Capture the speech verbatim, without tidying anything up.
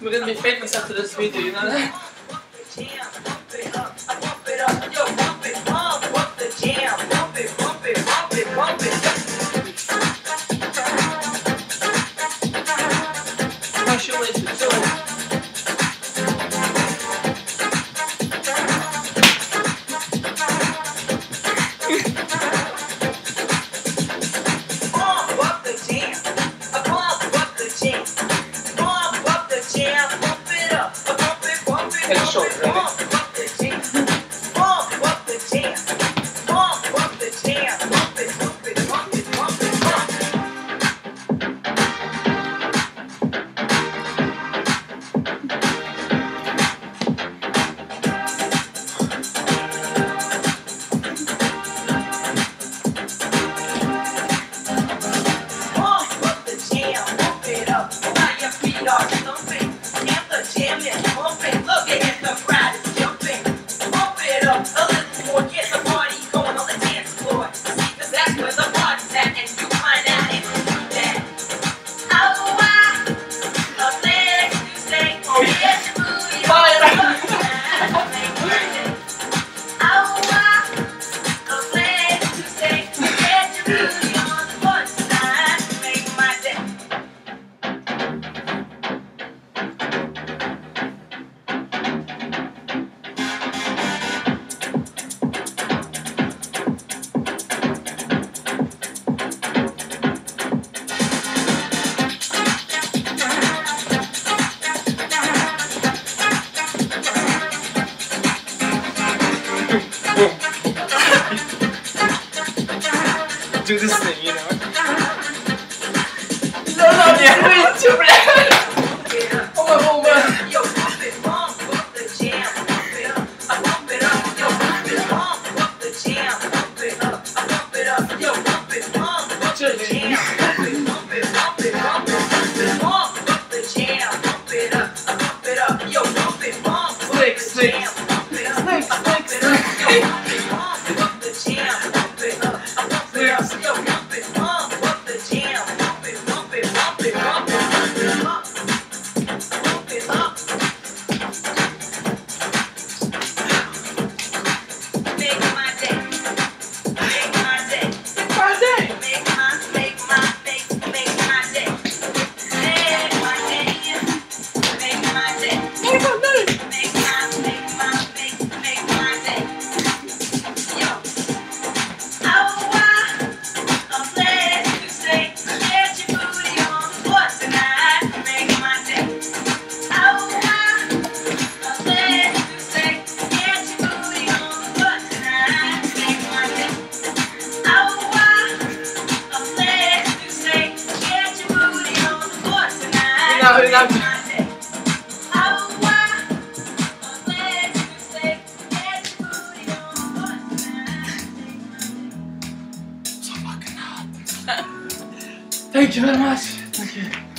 We're gonna be famous after this video, you know that? My shoelaces too. It's short, right? Do this thing, you know? No, no, yeah, it's too bad. Oh my, oh my. Slick, slick. Slick, slick, slick. No, no. So fucking hot. Thank you very much. Thank you.